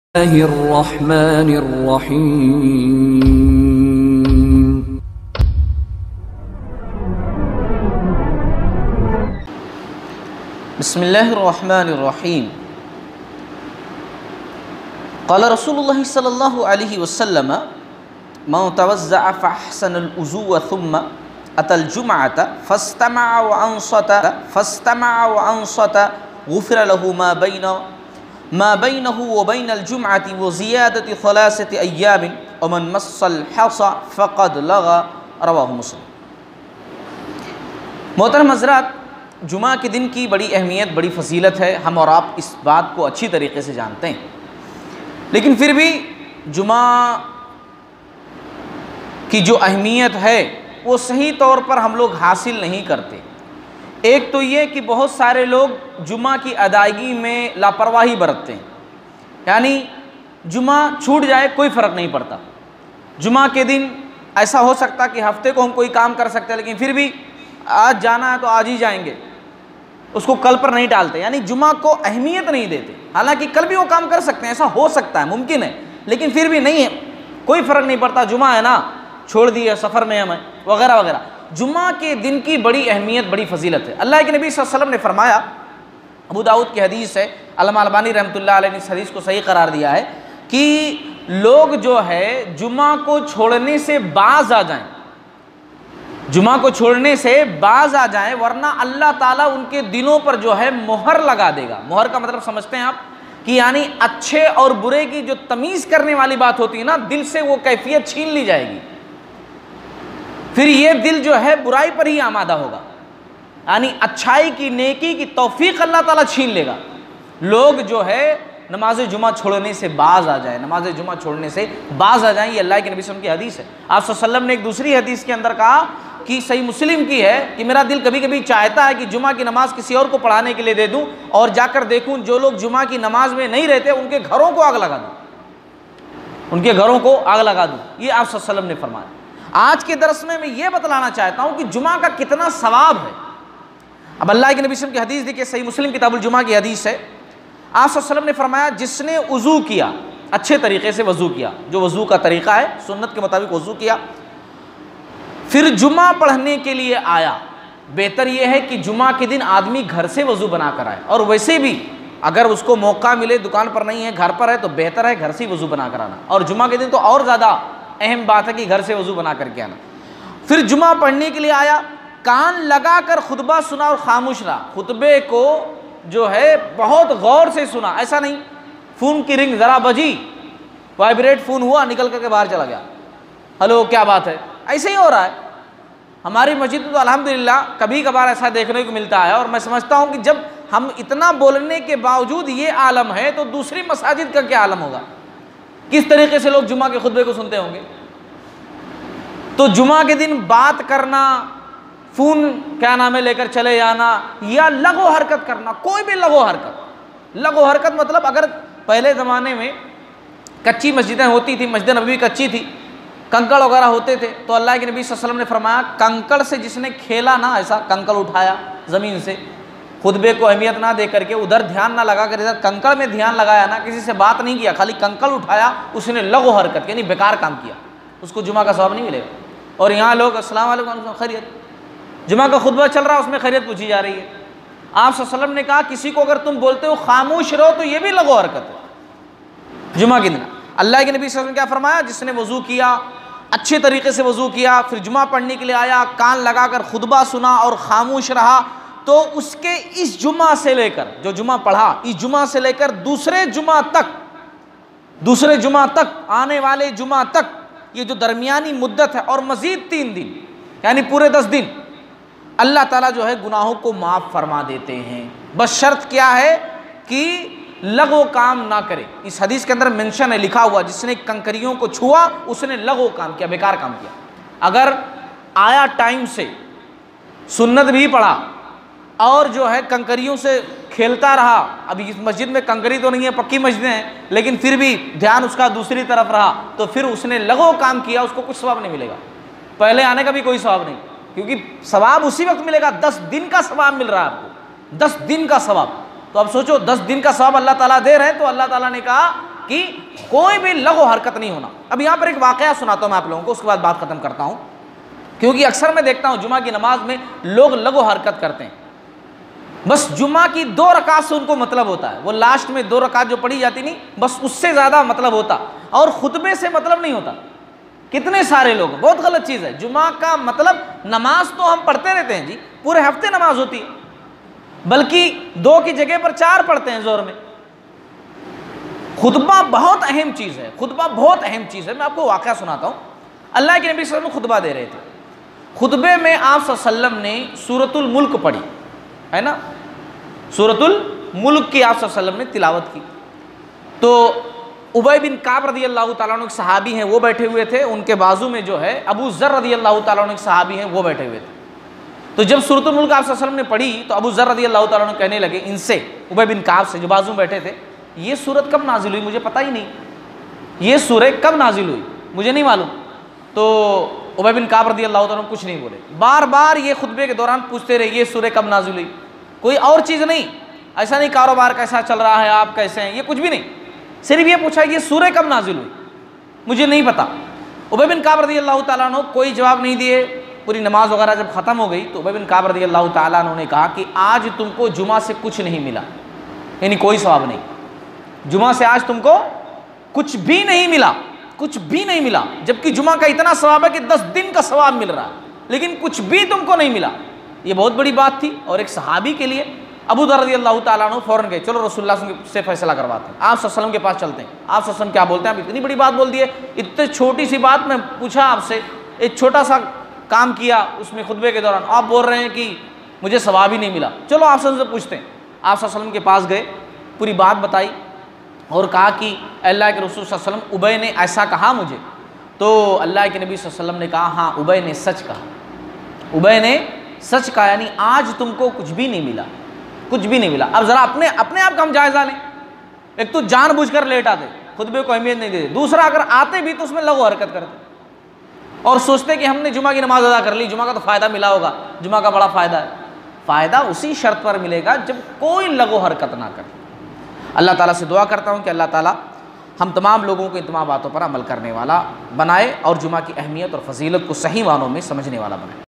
बिस्मिल्लाहिर्रहमानिर्रहीम। बिस्मिल्लाहिर्रहमानिर्रहीम। क़ाल रसूलुल्लाह सल्लल्लाहु अलैहि वसल्लम मन तवज़्ज़अ फ़अहसनल वुज़ूअ थुम्मा अतल जुमअत फ़स्तमअ व अंसत गुफ़िर लहु मा बैनहु व बैनल जुमअति व ज़ियादति थलासति अय्यामिन व मन मस्सल हसा फ़क़द लग़ा। रवाहु मुस्लिम। मोहतरम हज़रात, जुमा के दिन की बड़ी अहमियत, बड़ी फजीलत है। हम और आप इस बात को अच्छी तरीके से जानते हैं, लेकिन फिर भी जुमा की जो अहमियत है वो सही तौर पर हम लोग हासिल नहीं करते। एक तो ये कि बहुत सारे लोग जुमा की अदायगी में लापरवाही बरतते हैं, यानी जुमा छूट जाए कोई फ़र्क नहीं पड़ता। जुमा के दिन ऐसा हो सकता कि हफ्ते को हम कोई काम कर सकते हैं, लेकिन फिर भी आज जाना है तो आज ही जाएंगे, उसको कल पर नहीं टालते, यानी जुमा को अहमियत नहीं देते। हालांकि कल भी वो काम कर सकते हैं, ऐसा हो सकता है, मुमकिन है, लेकिन फिर भी नहीं है, कोई फ़र्क नहीं पड़ता, जुमा है ना, छोड़ दिया, सफ़र में हमें वगैरह वगैरह। जुमा के दिन की बड़ी अहमियत, बड़ी फजीलत है। अल्लाह के नबी सल्लल्लाहु अलैहि वसल्लम ने फरमाया, अबू दाऊद की हदीस है, अल्लामा अलबानी रहमतुल्लाह अलैह ने इस हदीस को सही करार दिया है कि लोग जो है जुमा को छोड़ने से बाज आ जाएं, जुमा को छोड़ने से बाज आ जाएं, वरना अल्लाह ताला उनके दिलों पर जो है मोहर लगा देगा। मोहर का मतलब समझते हैं आप कि यानी अच्छे और बुरे की जो तमीज़ करने वाली बात होती है ना, दिल से वो कैफियत छीन ली जाएगी। फिर ये दिल जो है बुराई पर ही आमादा होगा, यानी अच्छाई की, नेकी की तौफीक अल्लाह ताला छीन लेगा। लोग जो है नमाज जुमा छोड़ने से बाज आ जाए, नमाज जुमा छोड़ने से बाज आ जाए, ये अल्लाह के नबी सल्लल्लाहु अलैहि वसल्लम की हदीस है। आप सल्लल्लाहु अलैहि वसल्लम ने एक दूसरी हदीस के अंदर कहा कि सही मुस्लिम की है कि मेरा दिल कभी कभी चाहता है कि जुमा की नमाज किसी और को पढ़ाने के लिए दे दूं और जाकर देखूं जो लोग जुमा की नमाज में नहीं रहते उनके घरों को आग लगा दूं, उनके घरों को आग लगा दूं। ये आप सल्लल्लाहु अलैहि वसल्लम ने फरमाया। आज के दरस में मैं ये बतलाना चाहता हूं कि जुमा का कितना सवाब है। अब अल्लाह के नबी सल्लल्लाहु अलैहि वसल्लम की हदीस देखिए, सही मुस्लिम किताबुल जुमा की हदीस है। आप सल्लल्लाहु अलैहि वसल्लम ने फरमाया, जिसने वज़ू किया, अच्छे तरीके से वज़ू किया, जो वज़ू का तरीका है सुन्नत के मुताबिक वज़ू किया, फिर जुमा पढ़ने के लिए आया। बेहतर यह है कि जुमा के दिन आदमी घर से वज़ू बना कर आए, और वैसे भी अगर उसको मौका मिले, दुकान पर नहीं है, घर पर है, तो बेहतर है घर से वज़ू बना कर आना। और जुमा के दिन तो और ज़्यादा अहम बात है कि घर से वज़ू बना करके आना। फिर जुमा पढ़ने के लिए आया, कान लगा कर खुतबा सुना और खामोश रहा। खुतबे को जो है बहुत गौर से सुना, ऐसा नहीं फ़ोन की रिंग ज़रा बजी, वाइब्रेट फ़ोन हुआ, निकल करके बाहर चला गया, हेलो क्या बात है, ऐसे ही हो रहा है। हमारी मस्जिद में तो अल्हम्दुलिल्लाह कभी कभार ऐसा देखने को मिलता है, और मैं समझता हूँ कि जब हम इतना बोलने के बावजूद ये आलम है तो दूसरी मसाजिद का क्या आलम होगा, किस तरीके से लोग जुमा के खुतबे को सुनते होंगे। तो जुमा के दिन बात करना, फ़ोन क्या नाम है लेकर चले जाना, या लगो हरकत करना, कोई भी लगो हरकत मतलब अगर पहले ज़माने में कच्ची मस्जिदें होती थी, मस्जिद नबवी कच्ची थी, कंकड़ वगैरह होते थे, तो अल्लाह के नबी सल्लल्लाहु अलैहि वसल्लम ने फरमाया, कंकड़ से जिसने खेला ना, ऐसा कंकड़ उठाया ज़मीन से, खुतबे को अहमियत ना दे करके, उधर ध्यान ना लगा कर, इधर कंकड़ में ध्यान लगाया ना, किसी से बात नहीं किया, खाली कंकड़ उठाया, उसने लगो हरकत यानी बेकार काम किया, उसको जुमा का सवाब नहीं मिलेगा। और यहाँ लोग अस्सलाम वालेकुम खैरियत, जुमा का खुतबा चल रहा है, उसमें खैरियत पूछी जा रही है। आप सल्लल्लाहु अलैहि वसल्लम ने कहा, किसी को अगर तुम बोलते हो खामोश रहो, तो ये भी लगो हरकत है जुमा के दिन। अल्लाह के नबी सल्लल्लाहु अलैहि वसल्लम क्या फरमाया, जिसने वज़ू किया, अच्छे तरीके से वज़ू किया, फिर जुमा पढ़ने के लिए आया, कान लगाकर खुतबा सुना और खामोश रहा, तो उसके इस जुमा से लेकर, जो जुमा पढ़ा, इस जुमा से लेकर दूसरे जुमा तक, आने वाले जुमा तक, ये जो दरमियानी मुद्दत है, और मज़ीद 3 दिन यानी पूरे 10 दिन अल्लाह ताला जो है गुनाहों को माफ़ फरमा देते हैं। बस शर्त क्या है कि लगो काम ना करे। इस हदीस के अंदर मेंशन है, लिखा हुआ, जिसने कंकरियों को छुआ उसने लगो काम किया, बेकार काम किया। अगर आया टाइम से, सुन्नत भी पढ़ा और जो है कंकरियों से खेलता रहा, अभी इस मस्जिद में कंकरी तो नहीं है, पक्की मस्जिदें हैं, लेकिन फिर भी ध्यान उसका दूसरी तरफ रहा, तो फिर उसने लगो काम किया, उसको कुछ सवाब नहीं मिलेगा, पहले आने का भी कोई सवाब नहीं, क्योंकि सवाब उसी वक्त मिलेगा, 10 दिन का सवाब मिल रहा है आपको, 10 दिन का सवाब। तो अब सोचो 10 दिन का सवाब अल्लाह ताला दे रहे हैं, तो अल्लाह ताला ने कहा कि कोई भी लघु हरकत नहीं होना। अब यहाँ पर एक वाकया सुनाता हूँ मैं आप लोगों को, उसके बाद बात खत्म करता हूँ। क्योंकि अक्सर मैं देखता हूँ जुमा की नमाज में लोग लघु हरकत करते हैं। बस जुमा की 2 रकात से उनको मतलब होता है, वो लास्ट में 2 रकात जो पढ़ी जाती नहीं, बस उससे ज़्यादा मतलब होता, और खुतबे से मतलब नहीं होता। कितने सारे लोग, बहुत गलत चीज़ है। जुमा का मतलब, नमाज तो हम पढ़ते रहते हैं जी, पूरे हफ्ते नमाज होती है, बल्कि 2 की जगह पर 4 पढ़ते हैं जोर में। खुतबा बहुत अहम चीज़ है, खुतबा बहुत अहम चीज़ है। मैं आपको वाक़या सुनाता हूँ। अल्लाह के नबी सल्लल्लाहु अलैहि वसल्लम खुतबा दे रहे थे। खुतबे में आप सल्लल्लाहु अलैहि वसल्लम ने सूरतुल मुल्क पढ़ी, है ना, सूरतुल मुल्क की आप सल्लल्लाहु अलैहि वसल्लम ने तिलावत की। तो उबय बिन काब रदी अल्लाह ताला अन्हु एक सहाबी हैं, वो बैठे हुए थे, उनके बाजू में जो है अबू ज़र रदी अल्लाह ताला अन्हु एक सहाबी हैं, वो बैठे हुए थे। तो जब सूरतुल मुल्क आप सल्लल्लाहु अलैहि वसल्लम ने पढ़ी तो अबू ज़र रदी अल्लाह ताला अन्हु कहने लगे इनसे, उबय बिन काब से जो बाजू में बैठे थे, ये सूरत कब नाजिल हुई, मुझे पता ही नहीं, ये सूरह कब नाजिल हुई मुझे नहीं मालूम। तो उबय बिन काब रदी अल्लाह ताला कुछ नहीं बोले, बार बार ये खुतबे के दौरान पूछते रहे ये सूरह कब नाजिल हुई, कोई और चीज़ नहीं, ऐसा नहीं कारोबार कैसा चल रहा है, आप कैसे हैं, ये कुछ भी नहीं, सिर्फ ये पूछा ये सूरह कब नाजिल हुई, मुझे नहीं पता। उबय बिन काब रदी अल्लाह ताला अन्हु कोई जवाब नहीं दिए। पूरी नमाज वगैरह जब ख़त्म हो गई तो उबय बिन काब रदी अल्लाह ताला अन्हु ने कहा कि आज तुमको जुमा से कुछ नहीं मिला, यानी कोई सवाब नहीं, जुमा से आज तुमको कुछ भी नहीं मिला, कुछ भी नहीं मिला। जबकि जुमा का इतना सवाब है कि 10 दिन का सवाब मिल रहा है, लेकिन कुछ भी तुमको नहीं मिला। ये बहुत बड़ी बात थी। और एक सहाबी के लिए अबू दर रज़ी अल्लाह ताला अन्हु फ़ौरन गए, चलो रसूलुल्लाह से फैसला करवाते हैं, आप सल्लल्लाहु अलैहि वसल्लम के पास चलते हैं। आप सल्लल्लाहु अलैहि वसल्लम क्या बोलते हैं, आप इतनी बड़ी बात बोल दिए, इतनी छोटी सी बात मैं पूछा आपसे, एक छोटा सा काम किया उसमें खुतबे के दौरान, आप बोल रहे हैं कि मुझे सवाब ही नहीं मिला। चलो आप सल्लल्लाहु अलैहि वसल्लम से पूछते हैं। आप सल्लल्लाहु अलैहि वसल्लम के पास गए, पूरी बात बताई और कहा कि अल्लाह के रसूल सल्लल्लाहु अलैहि वसल्लम उबय ने ऐसा कहा मुझे। तो अल्लाह के नबी सल्लल्लाहु अलैहि वसल्लम ने कहा हाँ उबय ने सच कहा, उबय ने सच कहा, यानी आज तुमको कुछ भी नहीं मिला, कुछ भी नहीं मिला। अब ज़रा अपने आप का हम जायज़ा लें। एक तो जानबूझकर लेट आते, खुतबे को अहमियत नहीं देते, दूसरा अगर आते भी तो उसमें लघु हरकत करते और सोचते कि हमने जुमा की नमाज अदा कर ली, जुमा का तो फ़ायदा मिला होगा, जुमा का बड़ा फ़ायदा है। फ़ायदा उसी शर्त पर मिलेगा जब कोई लघु हरकत ना करे। अल्लाह ताला से दुआ करता हूँ कि अल्लाह ताला हम तमाम लोगों को इन तमाम बातों पर अमल करने वाला बनाए और जुमा की अहमियत और फजीलत को सही मानों में समझने वाला बनाए।